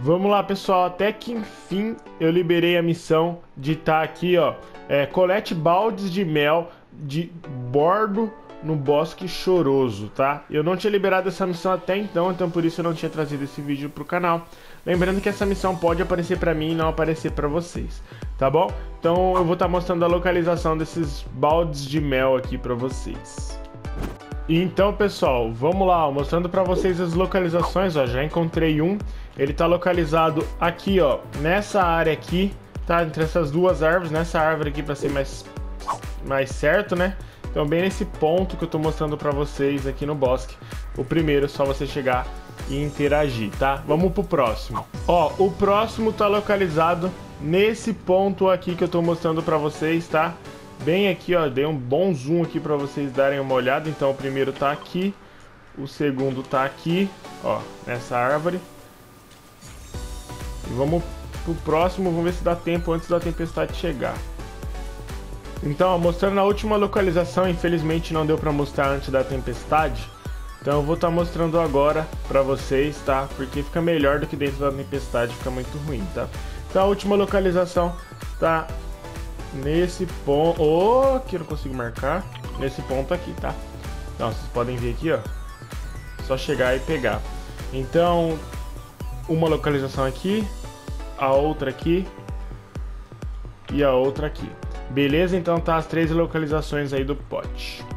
Vamos lá, pessoal, até que enfim eu liberei a missão de estar aqui, ó. Colete baldes de mel de bordo no Bosque Choroso, tá? Eu não tinha liberado essa missão até então por isso eu não tinha trazido esse vídeo pro canal. Lembrando que essa missão pode aparecer pra mim e não aparecer pra vocês, tá bom? Então eu vou estar mostrando a localização desses baldes de mel aqui pra vocês. Então, pessoal, vamos lá, ó, mostrando pra vocês as localizações, ó, já encontrei um. Ele tá localizado aqui, ó, nessa área aqui, tá? Entre essas duas árvores, nessa árvore aqui pra ser mais certo, né? Então, bem nesse ponto que eu tô mostrando pra vocês aqui no bosque. O primeiro é só você chegar e interagir, tá? Vamos pro próximo. Ó, o próximo tá localizado nesse ponto aqui que eu tô mostrando pra vocês, tá? Bem aqui, ó, dei um bom zoom aqui pra vocês darem uma olhada. Então o primeiro tá aqui, o segundo tá aqui, ó, nessa árvore. E vamos pro próximo, vamos ver se dá tempo antes da tempestade chegar. Então, ó, mostrando a última localização, infelizmente não deu pra mostrar antes da tempestade. Então eu vou estar mostrando agora pra vocês, tá? Porque fica melhor do que dentro da tempestade, fica muito ruim, tá? Então a última localização tá nesse ponto, que eu não consigo marcar, nesse ponto aqui, tá? Então, vocês podem ver aqui, ó, só chegar e pegar. Então, uma localização aqui, a outra aqui e a outra aqui. Beleza? Então tá as 3 localizações aí do pote.